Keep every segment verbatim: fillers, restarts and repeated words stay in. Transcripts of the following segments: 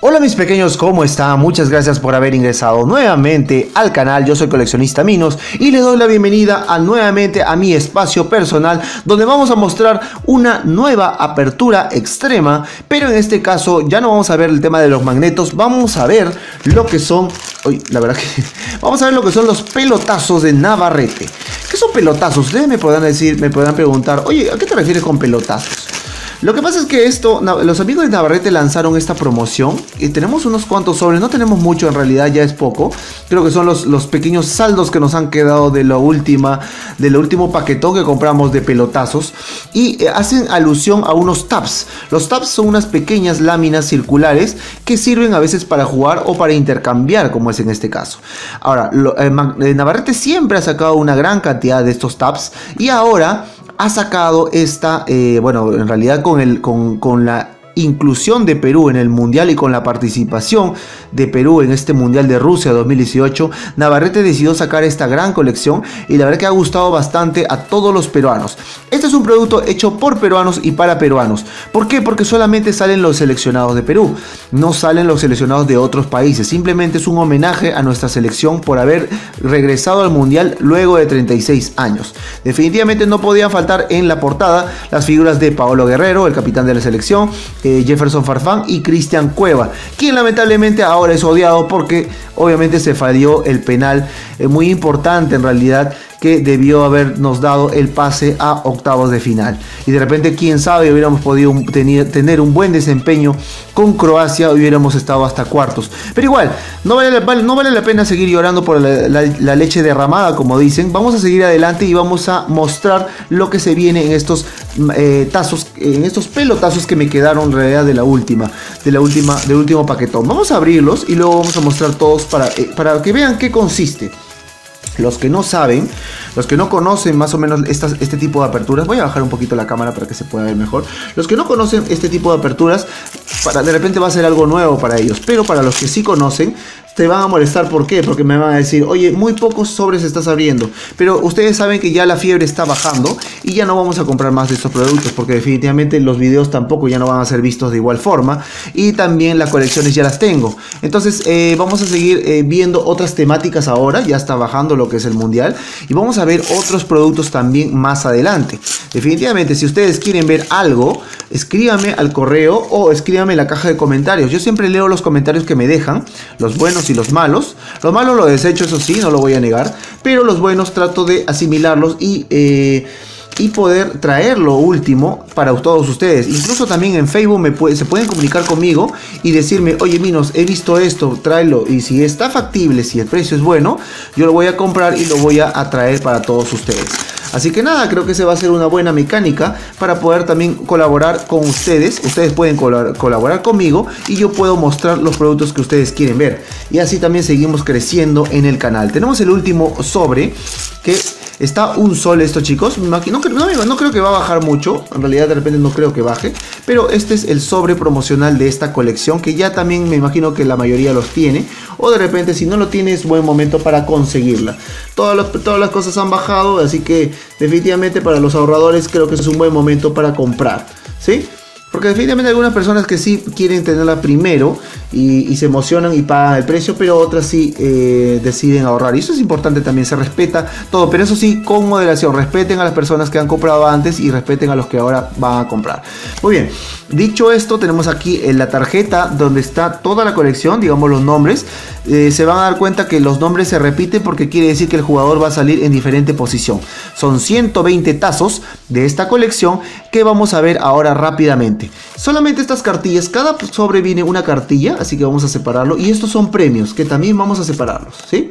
Hola mis pequeños, ¿cómo están? Muchas gracias por haber ingresado nuevamente al canal. Yo soy Coleccionista Minos y les doy la bienvenida a, nuevamente a mi espacio personal, donde vamos a mostrar una nueva apertura extrema, pero en este caso ya no vamos a ver el tema de los magnetos, vamos a ver lo que son, uy, la verdad que vamos a ver lo que son los pelotazos de Navarrete. ¿Qué son pelotazos? Ustedes me podrán decir, me podrán preguntar, oye, ¿a qué te refieres con pelotazos? Lo que pasa es que esto, los amigos de Navarrete lanzaron esta promoción y tenemos unos cuantos sobres, no tenemos mucho en realidad, ya es poco. Creo que son los, los pequeños saldos que nos han quedado de la última, del último paquetón que compramos de pelotazos. Y eh, hacen alusión a unos tabs. Los tabs son unas pequeñas láminas circulares que sirven a veces para jugar o para intercambiar, como es en este caso. Ahora, lo, eh, Navarrete siempre ha sacado una gran cantidad de estos tabs y ahora ha sacado esta, eh, bueno, en realidad con, el, con, con la inclusión de Perú en el mundial y con la participación de Perú en este mundial de Rusia dos mil dieciocho, Navarrete decidió sacar esta gran colección y la verdad que ha gustado bastante a todos los peruanos. Este es un producto hecho por peruanos y para peruanos. ¿Por qué? Porque solamente salen los seleccionados de Perú, no salen los seleccionados de otros países. Simplemente es un homenaje a nuestra selección por haber regresado al mundial luego de treinta y seis años. Definitivamente no podían faltar en la portada las figuras de Paolo Guerrero, el capitán de la selección, Eh, Jefferson Farfán y Cristian Cueva, quien lamentablemente ahora es odiado porque obviamente se falló el penal eh, muy importante en realidad, que debió habernos dado el pase a octavos de final. Y de repente, quién sabe, hubiéramos podido tener, tener un buen desempeño con Croacia, hubiéramos estado hasta cuartos. Pero igual, no vale, vale, no vale la pena seguir llorando por la, la, la leche derramada, como dicen. Vamos a seguir adelante y vamos a mostrar lo que se viene en estos eh, tazos, en estos pelotazos que me quedaron en realidad de la última, de la última, del último paquetón. Vamos a abrirlos y luego vamos a mostrar todos para, eh, para que vean qué consiste. Los que no saben, los que no conocen más o menos estas, este tipo de aperturas, voy a bajar un poquito la cámara para que se pueda ver mejor. Los que no conocen este tipo de aperturas, para, de repente va a ser algo nuevo para ellos, pero para los que sí conocen, te van a molestar. ¿Por qué? Porque me van a decir, oye, muy pocos sobres estás abriendo, pero ustedes saben que ya la fiebre está bajando y ya no vamos a comprar más de estos productos, porque definitivamente los videos tampoco ya no van a ser vistos de igual forma, y también las colecciones ya las tengo. Entonces eh, vamos a seguir eh, viendo otras temáticas ahora. Ya está bajando lo que es el mundial y vamos a ver otros productos también más adelante. Definitivamente, si ustedes quieren ver algo, escríbanme al correo o escríbanme en la caja de comentarios. Yo siempre leo los comentarios que me dejan, los buenos y los malos. Los malos los desecho, eso sí, no lo voy a negar, pero los buenos trato de asimilarlos y eh, y poder traer lo último para todos ustedes. Incluso también en Facebook me puede, se pueden comunicar conmigo y decirme, oye Minos, he visto esto, tráelo, y si está factible, si el precio es bueno, yo lo voy a comprar y lo voy a, a traer para todos ustedes. Así que nada, creo que se va a ser una buena mecánica para poder también colaborar con ustedes. Ustedes pueden col colaborar conmigo y yo puedo mostrar los productos que ustedes quieren ver. Y así también seguimos creciendo en el canal. Tenemos el último sobre, que está un sol esto, chicos. No, no, no, no creo que va a bajar mucho. En realidad de repente no creo que baje. Pero este es el sobre promocional de esta colección, que ya también me imagino que la mayoría los tiene. O de repente si no lo tiene es buen momento para conseguirla. Todas las, todas las cosas han bajado, así que definitivamente para los ahorradores creo que es un buen momento para comprar, ¿sí? Porque definitivamente hay algunas personas que sí quieren tenerla primero y, y se emocionan y pagan el precio, pero otras sí eh, deciden ahorrar. Y eso es importante también, se respeta todo, pero eso sí, con moderación. Respeten a las personas que han comprado antes y respeten a los que ahora van a comprar. Muy bien, dicho esto, tenemos aquí en la tarjeta donde está toda la colección, digamos los nombres. Eh, se van a dar cuenta que los nombres se repiten porque quiere decir que el jugador va a salir en diferente posición. Son ciento veinte tazos de esta colección que vamos a ver ahora rápidamente. Solamente estas cartillas, cada sobre viene una cartilla, así que vamos a separarlo. Y estos son premios que también vamos a separarlos, ¿sí?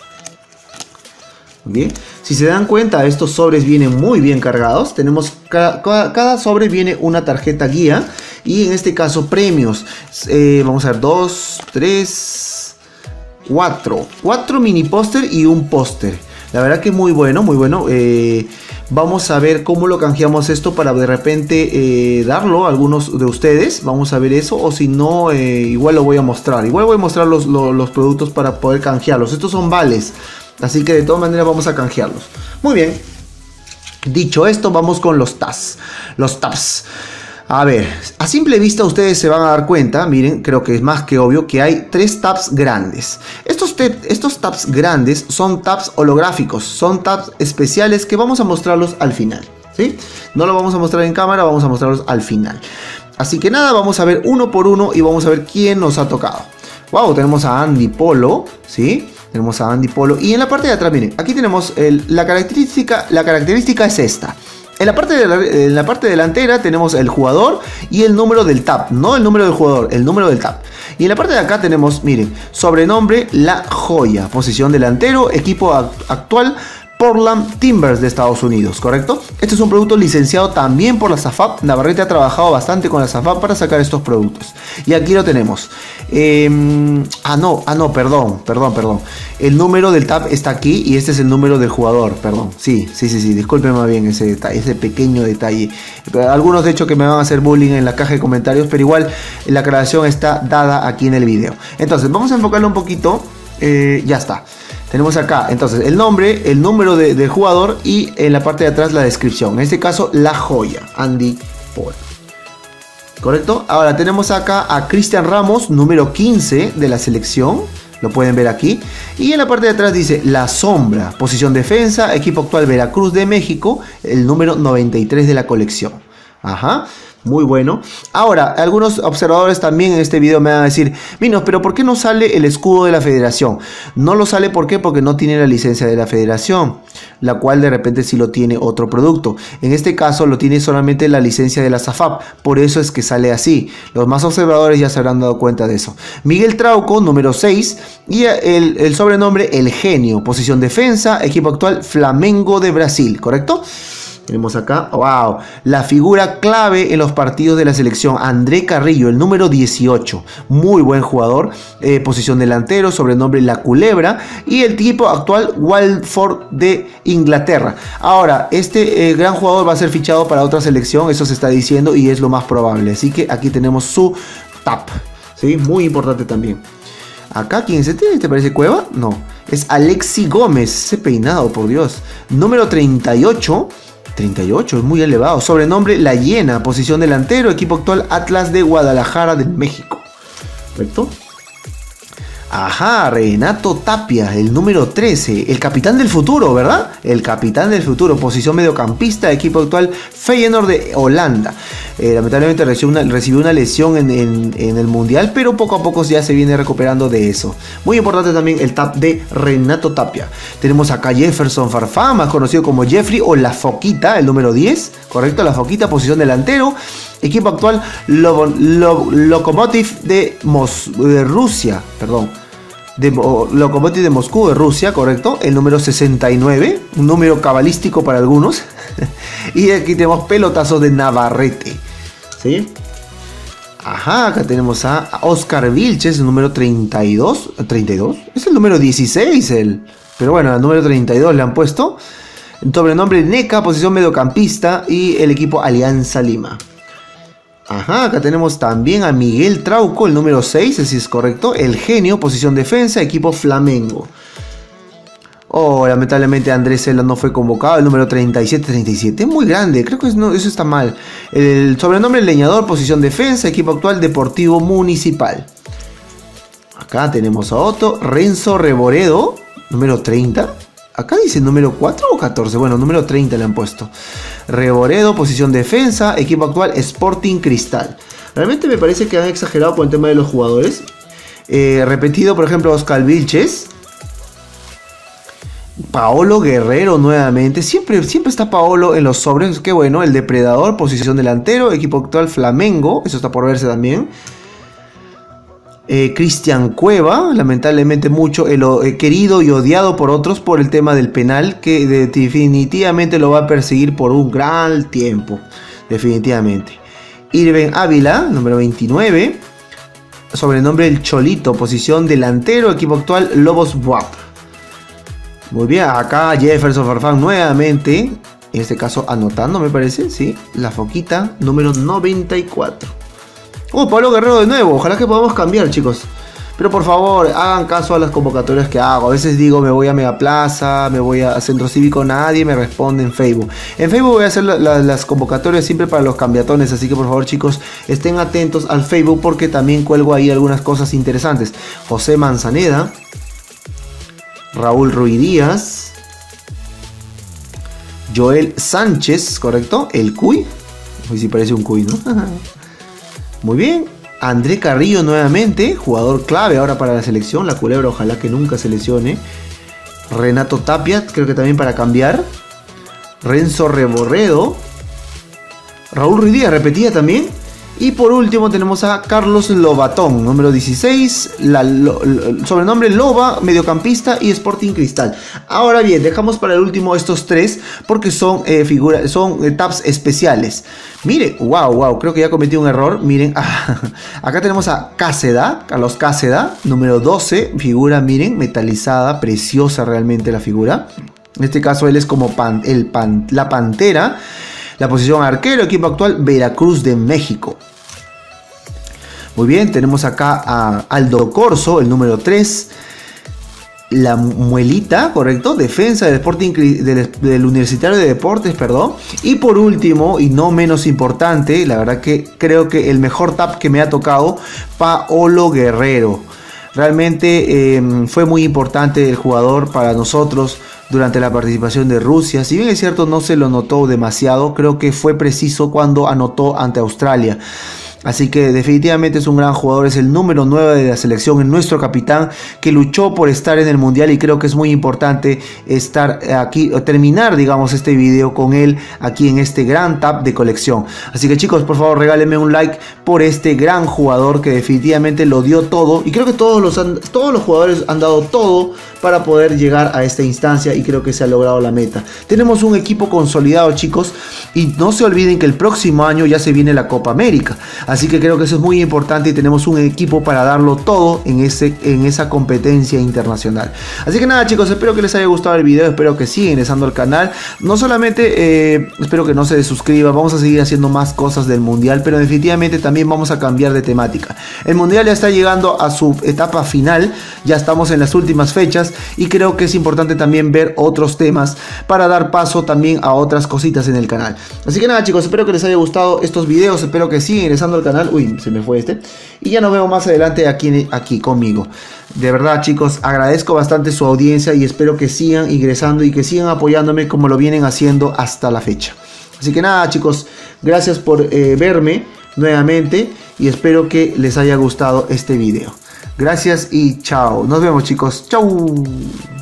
Bien, si se dan cuenta, estos sobres vienen muy bien cargados. Tenemos cada, cada, cada sobre viene una tarjeta guía y en este caso premios. Eh, vamos a ver, dos, tres, cuatro, cuatro mini póster y un póster. La verdad que muy bueno, muy bueno. Eh, vamos a ver cómo lo canjeamos esto para de repente eh, darlo a algunos de ustedes. Vamos a ver eso, o si no, eh, igual lo voy a mostrar. Igual voy a mostrar los, los, los productos para poder canjearlos. Estos son vales, así que de todas maneras vamos a canjearlos. Muy bien. Dicho esto, vamos con los tabs. Los tabs. A ver, a simple vista ustedes se van a dar cuenta, miren, creo que es más que obvio que hay tres tabs grandes. Estos, estos tabs grandes son tabs holográficos, son tabs especiales que vamos a mostrarlos al final, ¿sí? No lo vamos a mostrar en cámara, vamos a mostrarlos al final. Así que nada, vamos a ver uno por uno y vamos a ver quién nos ha tocado. Wow, tenemos a Andy Polo, ¿sí? Tenemos a Andy Polo. Y en la parte de atrás, miren, aquí tenemos el, la característica, la característica es esta. En la, parte de la, en la parte delantera tenemos el jugador y el número del tab. No el número del jugador, el número del tab. Y en la parte de acá tenemos, miren, sobrenombre La Joya. Posición delantero, equipo actual Portland Timbers de Estados Unidos, ¿correcto? Este es un producto licenciado también por la S A F A P. Navarrete ha trabajado bastante con la S A F A P para sacar estos productos. Y aquí lo tenemos. Eh, ah, no, ah, no, perdón, perdón, perdón. El número del tab está aquí y este es el número del jugador, perdón. Sí, sí, sí, sí, discúlpenme bien ese detalle, ese pequeño detalle. Algunos de hecho que me van a hacer bullying en la caja de comentarios, pero igual la aclaración está dada aquí en el video. Entonces, vamos a enfocarlo un poquito. Eh, ya está. Tenemos acá entonces el nombre, el número de, del jugador y en la parte de atrás la descripción. En este caso, La Joya, Andy Polo. ¿Correcto? Ahora tenemos acá a Cristian Ramos, número quince de la selección. Lo pueden ver aquí. Y en la parte de atrás dice La Sombra, posición defensa, equipo actual Veracruz de México, el número noventa y tres de la colección. Ajá. Muy bueno. Ahora, algunos observadores también en este video me van a decir, Minos, pero ¿por qué no sale el escudo de la federación? No lo sale, ¿por qué? Porque no tiene la licencia de la federación, la cual de repente sí lo tiene otro producto. En este caso lo tiene solamente la licencia de la S A F A P, por eso es que sale así. Los más observadores ya se habrán dado cuenta de eso. Miguel Trauco, número seis, y el, el sobrenombre El Genio, posición defensa, equipo actual Flamengo de Brasil, ¿correcto? Tenemos acá, wow, la figura clave en los partidos de la selección, André Carrillo, el número dieciocho, muy buen jugador, eh, posición delantero, sobrenombre La Culebra, y el equipo actual Watford de Inglaterra. Ahora, este eh, gran jugador va a ser fichado para otra selección, eso se está diciendo y es lo más probable, así que aquí tenemos su tap, ¿sí? Muy importante también. Acá, ¿quién es este? ¿Te parece Cueva? No, es Alexi Gómez, ese peinado, por Dios, número treinta y ocho, treinta y ocho, es muy elevado. Sobrenombre La Hiena, posición delantero, equipo actual Atlas de Guadalajara de México. ¿Correcto? Ajá, Renato Tapia, el número trece, el capitán del futuro, ¿verdad? El capitán del futuro, posición mediocampista, equipo actual Feyenoord de Holanda. Eh, lamentablemente recibió una, recibió una lesión en, en, en el Mundial, pero poco a poco ya se viene recuperando de eso. Muy importante también el tap de Renato Tapia. Tenemos acá Jefferson Farfán, más conocido como Jeffrey o La Foquita, el número diez, correcto, La Foquita, posición delantero. Equipo actual Lo, Lo, Lokomotiv de, Mos, de Rusia, perdón. De Lokomotiv de Moscú, de Rusia, correcto. El número sesenta y nueve, un número cabalístico para algunos. Y aquí tenemos pelotazos de Navarrete, ¿sí? Ajá, acá tenemos a Oscar Vilches, el número treinta y dos. ¿treinta y dos? Es el número dieciséis, el... pero bueno, el número treinta y dos le han puesto. Sobrenombre Neca, posición mediocampista, y el equipo Alianza Lima. Ajá, acá tenemos también a Miguel Trauco, el número seis, así es correcto. El Genio, posición defensa, equipo Flamengo. Oh, lamentablemente Andrés Cela no fue convocado, el número treinta y siete, treinta y siete, muy grande, creo que es, no, eso está mal. El sobrenombre Leñador, posición defensa, equipo actual Deportivo Municipal. Acá tenemos a Otto, Renzo Reboredo, número treinta. Acá dice número cuatro o catorce, bueno, número treinta le han puesto. Reboredo, posición defensa, equipo actual Sporting Cristal. Realmente me parece que han exagerado por el tema de los jugadores. Eh, repetido, por ejemplo, Oscar Vilches. Paolo Guerrero nuevamente. Siempre, siempre está Paolo en los sobres. Qué bueno, el depredador, posición delantero, equipo actual Flamengo. Eso está por verse también. Eh, Cristian Cueva, lamentablemente mucho el, eh, querido y odiado por otros por el tema del penal, que de, definitivamente lo va a perseguir por un gran tiempo, definitivamente. Irving Ávila, número veintinueve, sobrenombre El Cholito, posición delantero, equipo actual Lobos B U A P. Muy bien, acá Jefferson Farfán nuevamente, en este caso anotando me parece, sí, La Foquita, número noventa y cuatro. Oh, Pablo Guerrero de nuevo. Ojalá que podamos cambiar, chicos. Pero por favor, hagan caso a las convocatorias que hago. A veces digo, me voy a Megaplaza, me voy a Centro Cívico, nadie me responde en Facebook. En Facebook voy a hacer la, la, las convocatorias siempre para los cambiatones, así que por favor chicos, estén atentos al Facebook porque también cuelgo ahí algunas cosas interesantes. José Manzaneda, Raúl Ruiz Díaz, Joel Sánchez, ¿correcto? El Cuy. Hoy sí parece un Cuy, ¿no? Muy bien. André Carrillo nuevamente, jugador clave ahora para la selección. La culebra, ojalá que nunca se lesione. Renato Tapia, creo que también para cambiar. Renzo Reborredo. Raúl Ruiz Díaz, repetía también. Y por último tenemos a Carlos Lobatón, número dieciséis, la, lo, lo, sobrenombre Loba, mediocampista y Sporting Cristal. Ahora bien, dejamos para el último estos tres porque son eh, figuras, son eh, tabs especiales. Miren, wow, wow, creo que ya cometí un error. Miren, ah, acá tenemos a Cáceda, Carlos Cáceda, número doce, figura, miren, metalizada, preciosa realmente la figura. En este caso él es como pan, el pan, la Pantera. La posición arquero, equipo actual Veracruz de México. Muy bien, tenemos acá a Aldo Corso, el número tres. La Muelita, correcto, defensa del Sporting del, del Universitario de Deportes, perdón. Y por último, y no menos importante, la verdad que creo que el mejor tap que me ha tocado, Paolo Guerrero. Realmente eh, fue muy importante el jugador para nosotros durante la participación de Rusia. Si bien es cierto no se lo notó demasiado, creo que fue preciso cuando anotó ante Australia. Así que definitivamente es un gran jugador, es el número nueve de la selección, es nuestro capitán que luchó por estar en el mundial y creo que es muy importante estar aquí, terminar digamos este video con él aquí en este gran tap de colección. Así que chicos, por favor regálenme un like por este gran jugador que definitivamente lo dio todo y creo que todos los, han, todos los jugadores han dado todo para poder llegar a esta instancia y creo que se ha logrado la meta. Tenemos un equipo consolidado chicos y no se olviden que el próximo año ya se viene la Copa América. Así que creo que eso es muy importante y tenemos un equipo para darlo todo en, ese, en esa competencia internacional. Así que nada chicos, espero que les haya gustado el video, espero que sigan ingresando al canal. No solamente eh, espero que no se suscriban, vamos a seguir haciendo más cosas del mundial, pero definitivamente también vamos a cambiar de temática. El mundial ya está llegando a su etapa final, ya estamos en las últimas fechas y creo que es importante también ver otros temas para dar paso también a otras cositas en el canal. Así que nada chicos, espero que les haya gustado estos videos, espero que sigan ingresando al canal. Uy, se me fue este. Y ya nos vemos más adelante aquí, aquí conmigo. De verdad chicos, agradezco bastante su audiencia y espero que sigan ingresando y que sigan apoyándome como lo vienen haciendo hasta la fecha. Así que nada chicos, gracias por eh, verme nuevamente y espero que les haya gustado este video. Gracias y chao. Nos vemos chicos. Chau.